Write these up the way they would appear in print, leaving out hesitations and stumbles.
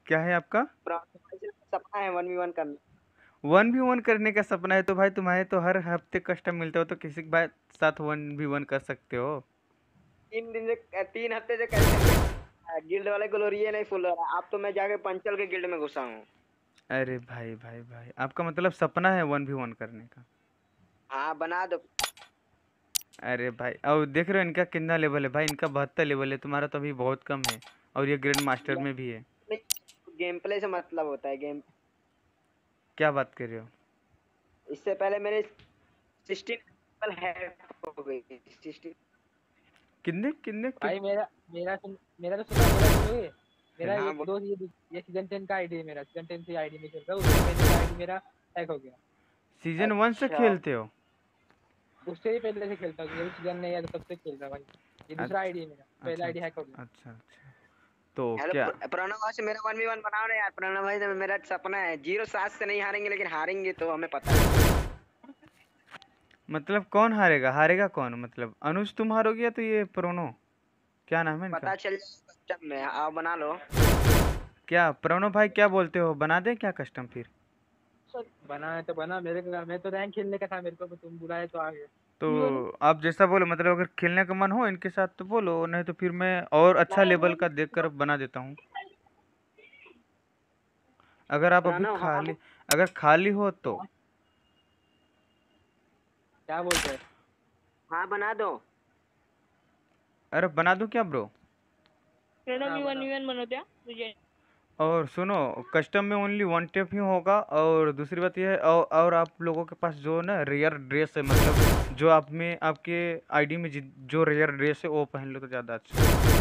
क्या है आपका? सपना है 1v1 करना। 1v1 करने का सपना है तो भाई तुम्हारे तो हर हफ्ते कस्टम मिलता हो तो किसी के भाई साथ 1v1 कर सकते हो। 3 हफ्ते से कैसे गिल्ड वाले ग्लोरी नहीं फुल हो रहा। अब तो मैं जाके पंचल के गिल्ड में घुसा हूँ। अरे भाई भाई भाई, आपका मतलब सपना है 1v1 करने का? हाँ बना दो। अरे भाई, और देख रहे हो इनका कितना लेवल है भाई, इनका 72 लेवल है, तुम्हारा तो अभी बहुत कम है। और ये ग्रैंड मास्टर में भी है। गेम प्ले से मतलब होता है गेम। क्या बात कर रहे हो? इससे पहले मेरे 16 हैक हो गई थी 16। कितने कितने भाई मेरा तो सुना बोलोगे। मेरा हाँ, एक दोस्त ये सीजन 10 का आईडी है मेरा। सीजन 10 से आईडी में खेल रहा हूँ। उससे पहले का आईडी मेरा हैक हो गया। सीजन 1 से अच्छा। खेलते हो? उससे ही पहले से खेलता हूँ। ये सीजन नहीं है तो तब से खेल रहा भाई। ये दूसरा आईडी है मेरा। पहला आईडी हैक हो गया। अच्छा अच्छा, तो हेलो क्या प्रणव भाई से मेरा 1v1 बनाओ ना यार। प्रणव भाई से मेरा सपना है 0-7 से नहीं हारेंगे, लेकिन हारेंगे तो हमें पता है। मतलब कौन हारेगा? हारेगा कौन? मतलब अनुज तुम हारोगे या तो ये प्रोनो, क्या नाम है इनका? पता चल जाए कस्टम में। आओ बना लो। क्या प्रोनो भाई, क्या बोलते हो, बना दें क्या कस्टम फिर? बना है तो बना। मैं तो रैंक खेलने का था मेरे को, तुम बुलाए तो आ गए। तो आप जैसा बोलो, मतलब अगर खेलने का मन हो इनके साथ तो बोलो, नहीं तो फिर मैं और अच्छा लेवल का देखकर बना देता हूँ। अगर आप अभी प्रणव हाँ। अगर खाली हो तो। क्या बोलते हैं? हाँ बना दो। अरे बना दूं क्या ब्रो? प्रणव भी 1v1 बनवत्या तुझे। और सुनो, कस्टम में ओनली वन टेप ही होगा। और दूसरी बात यह है, और आप लोगों के पास जो ना रेयर ड्रेस है, मतलब जो आप में आपके आईडी में जो रेयर ड्रेस है वो पहन लो तो ज़्यादा अच्छा है।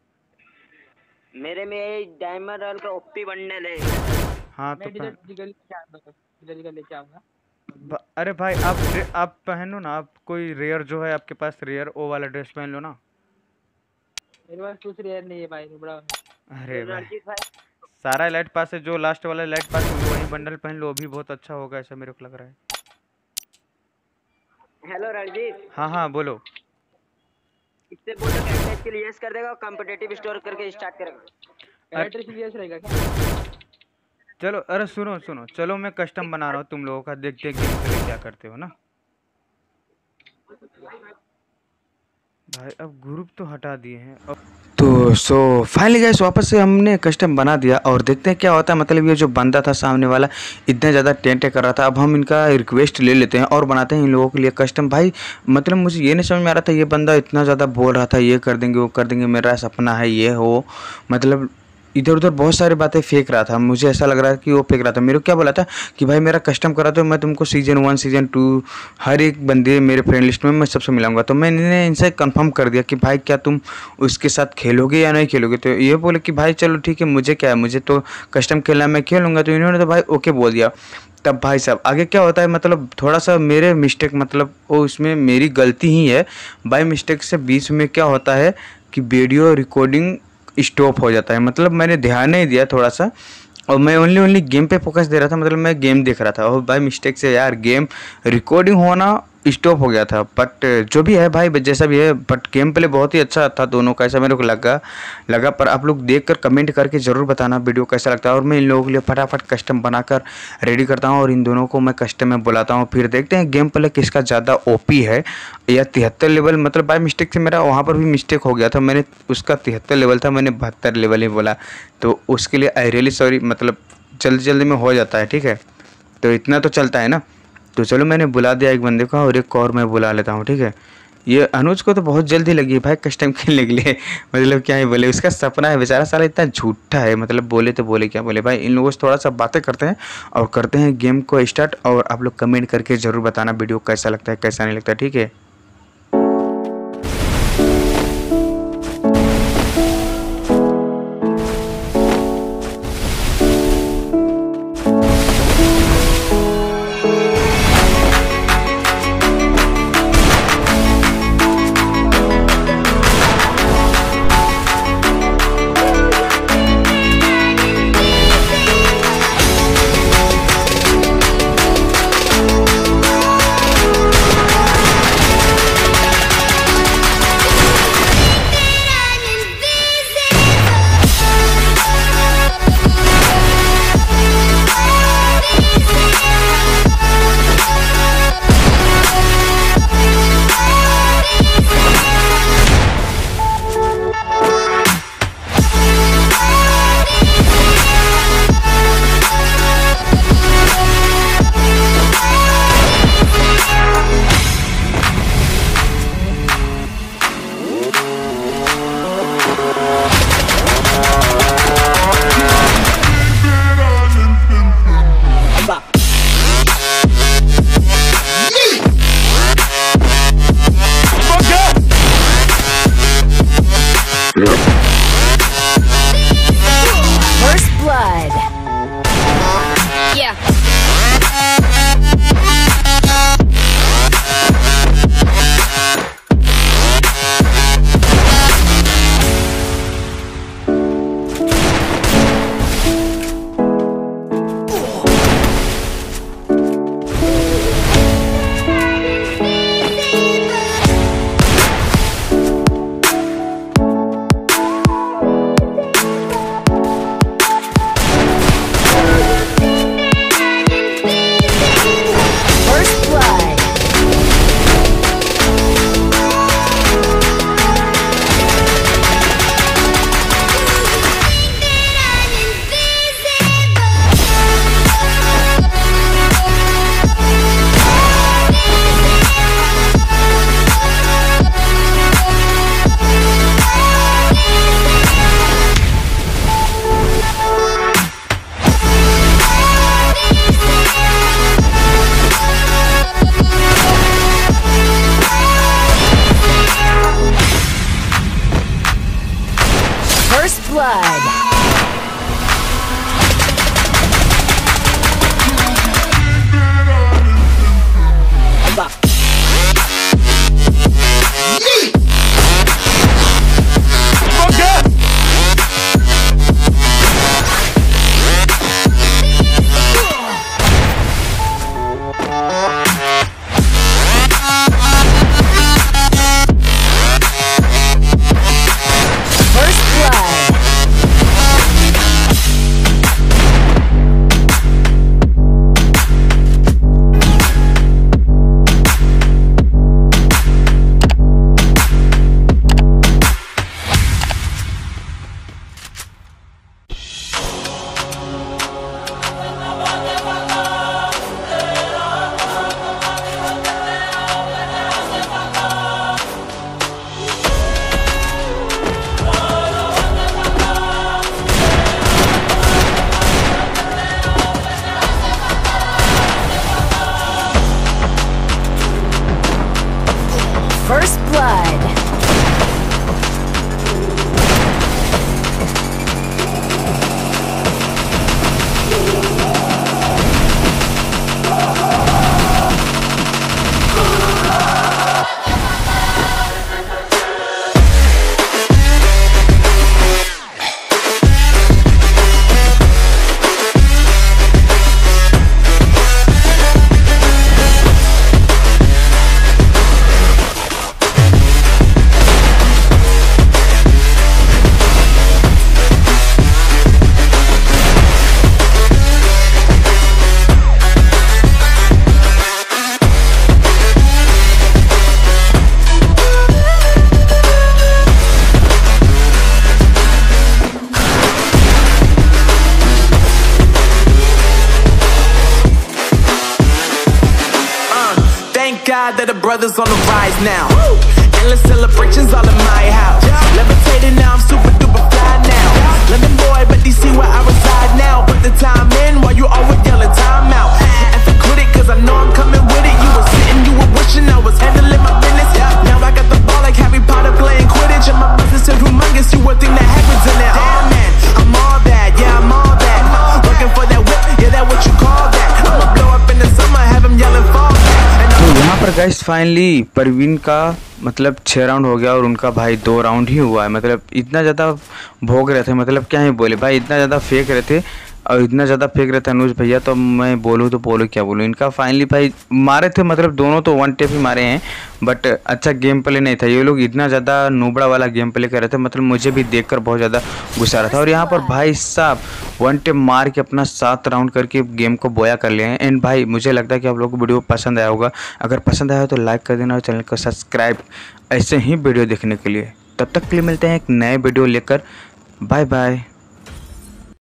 मेरे में डायमंड रॉयल का ओपी बंडल है। हाँ मैं तो डिलीट लेके आऊंगा। अरे भाई आप पहनो ना, आप कोई रेयर जो है आपके पास रेयर वो वाला ड्रेस पहन लो ना। मेरे पास कुछ रेयर नहीं है भाई, बड़ा। अरे भाई, सारा लाइट पास है, जो लास्ट वाला लाइट पास है वही बंडल पहन लो, वो भी बहुत अच्छा होगा ऐसा मेरे को लग रहा है। हेलो रणजीत। हाँ हाँ बोलो। इससे बोलो कैरेक्टर के लिए यस कर देगा और कॉम्पिटिटिव स्टोर करके स्टार्ट करेगा। कैरेक्टर के लिए यस रहेगा क्या? चलो, अरे सुनो सुनो, चलो मैं कस्टम बना रहा हूँ तुम लोगों का, देखते हैं गेम प्ले क्या करते हो ना। भाई अब ग्रुप तो हटा दिए हैं अब। तो फाइनली गाइस वापस से हमने कस्टम बना दिया और देखते हैं क्या होता है। मतलब ये जो बंदा था सामने वाला इतना ज़्यादा टेंट कर रहा था, अब हम इनका रिक्वेस्ट ले लेते हैं और बनाते हैं इन लोगों के लिए कस्टम। भाई मतलब मुझे ये नहीं समझ में आ रहा था, ये बंदा इतना ज़्यादा बोल रहा था ये कर देंगे वो कर देंगे, मेरा सपना है ये हो, मतलब इधर उधर बहुत सारी बातें फेंक रहा था। मुझे ऐसा लग रहा है कि वो फेंक रहा था। मेरे को क्या बोला था कि भाई मेरा कस्टम करा तो मैं तुमको सीजन 1 सीजन 2 हर एक बंदे मेरे फ्रेंड लिस्ट में मैं सबसे मिलाऊंगा। तो मैंने इनसे कंफर्म कर दिया कि भाई क्या तुम उसके साथ खेलोगे या नहीं खेलोगे। तो ये बोले कि भाई चलो ठीक है, मुझे क्या है, मुझे तो कस्टम खेलना, मैं खेलूँगा। तो इन्होंने तो भाई ओके बोल दिया। तब भाई साहब आगे क्या होता है, मतलब थोड़ा सा मेरे मिस्टेक, मतलब वो उसमें मेरी गलती ही है। बाय मिस्टेक से बीच में क्या होता है कि वीडियो रिकॉर्डिंग स्टॉप हो जाता है। मतलब मैंने ध्यान नहीं दिया थोड़ा सा, और मैं ओनली गेम पे फोकस दे रहा था, मतलब मैं गेम देख रहा था और बाय मिस्टेक से यार गेम रिकॉर्डिंग होना स्टॉप हो गया था। बट जो भी है भाई, जैसा भी है, बट गेम प्ले बहुत ही अच्छा था दोनों का, ऐसा मेरे को लगा। पर आप लोग देखकर कमेंट करके ज़रूर बताना वीडियो कैसा लगता है। और मैं इन लोगों के लिए फटाफट कस्टम बनाकर रेडी करता हूँ और इन दोनों को मैं कस्टम में बुलाता हूँ। फिर देखते हैं गेम प्ले किसका ज़्यादा ओपी है, या 73 लेवल, मतलब बाय मिस्टेक से मेरा वहाँ पर भी मिस्टेक हो गया था, मैंने उसका 73 लेवल था, मैंने 72 लेवल ही बोला। तो उसके लिए आई रियली सॉरी, मतलब जल्दी जल्दी में हो जाता है, ठीक है, तो इतना तो चलता है ना। तो चलो मैंने बुला दिया एक बंदे को और एक और मैं बुला लेता हूँ, ठीक है। ये अनुज को तो बहुत जल्दी लगी भाई कस्टम खेलने के लिए, मतलब क्या ही बोले, उसका सपना है बेचारा, साला इतना झूठा है, मतलब बोले तो बोले क्या बोले। भाई इन लोगों से थोड़ा सा बातें करते हैं और करते हैं गेम को स्टार्ट। और आप लोग कमेंट करके ज़रूर बताना वीडियो कैसा लगता है कैसा नहीं लगता, ठीक है। glad that the brothers on the rise now. Endless celebrations all in my house. Levitating now, I'm super duper fly now. London boy, but DC where I reside now. Put the time in while you always yelling time out. And for quit it, cause I know I'm coming with it. You were sitting, you were wishing I was handling my business. Now I got the ball like Harry Potter playing Quidditch. And my business is humongous, you would think that happens in it. Oh man, I'm all that, yeah, I'm all that. Looking for that whip, yeah, that what you call that. I'ma blow up in the summer, have him yelling fall back. तो यहाँ पर guys finally Parveen का मतलब 6 round हो गया और उनका भाई 2 राउंड ही हुआ है। मतलब इतना ज़्यादा भोग रहे थे, मतलब क्या ही बोले भाई, इतना ज़्यादा फेंक रहे थे और इतना ज़्यादा फेंक रहे थे अनुज भैया। तो मैं बोलूँ तो बोलूँ क्या बोलूँ, इनका फाइनली भाई मारे थे, मतलब दोनों तो 1 टेप ही मारे हैं, बट अच्छा गेम प्ले नहीं था। ये लोग इतना ज़्यादा नूबड़ा वाला गेम प्ले कर रहे थे, मतलब मुझे भी देखकर बहुत ज़्यादा गुस्सा आ रहा था। और यहाँ पर भाई साहब 1 टेप मार के अपना 7 राउंड करके गेम को बोया कर लिए हैं। एंड भाई मुझे लगता है कि आप लोगों को वीडियो पसंद आया होगा। अगर पसंद आया हो तो लाइक कर देना और चैनल को सब्सक्राइब ऐसे ही वीडियो देखने के लिए। तब तक के लिए मिलते हैं एक नए वीडियो लेकर। Bye bye.